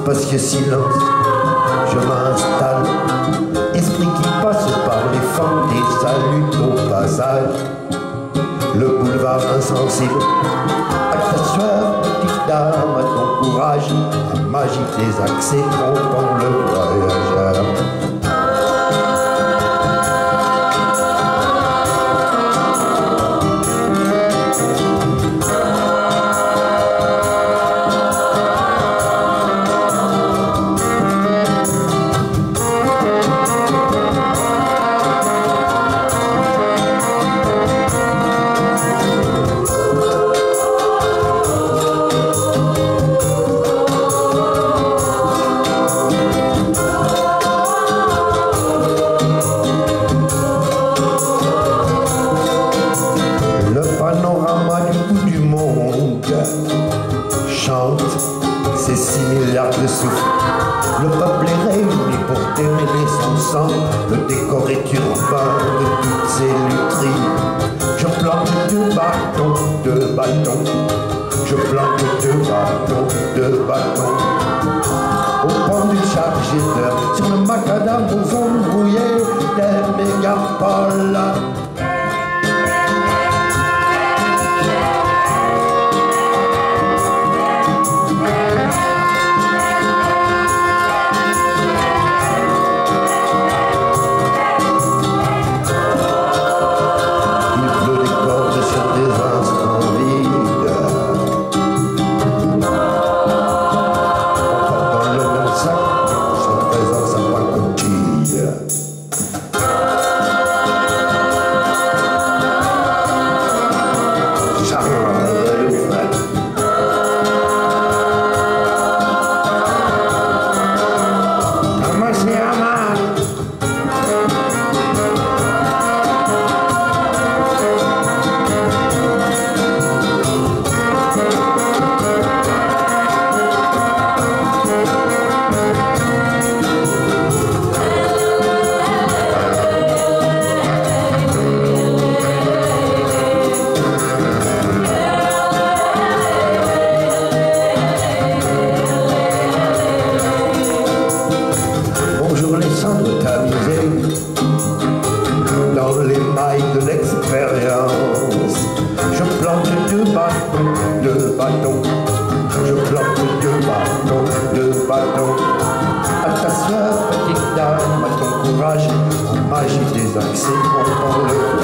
spacieux silence, je m'installe, esprit qui passe par les fentes et salute au passage. Le boulevard insensible, à ta soeur, petite dame, à ton courage, à magie des accès trompant le voyageur. Ces 6 milliards de souffles, le peuple est réuni pour démêler son sang. Le décor est urbain de toutes ces lutheries. Je plante 2 bâtons, 2 bâtons. Je plante 2 bâtons, 2 bâtons. Au pendule chargé d'heures, sur le macadam aux ondes brouillées des mégapoles. Dans les mailles de l'expérience, je plante 2 bâtons, 2 bâtons. Je plante 2 bâtons, 2 bâtons. À ta soeur, petite dame, à ton courage, à magie des accès, on prend le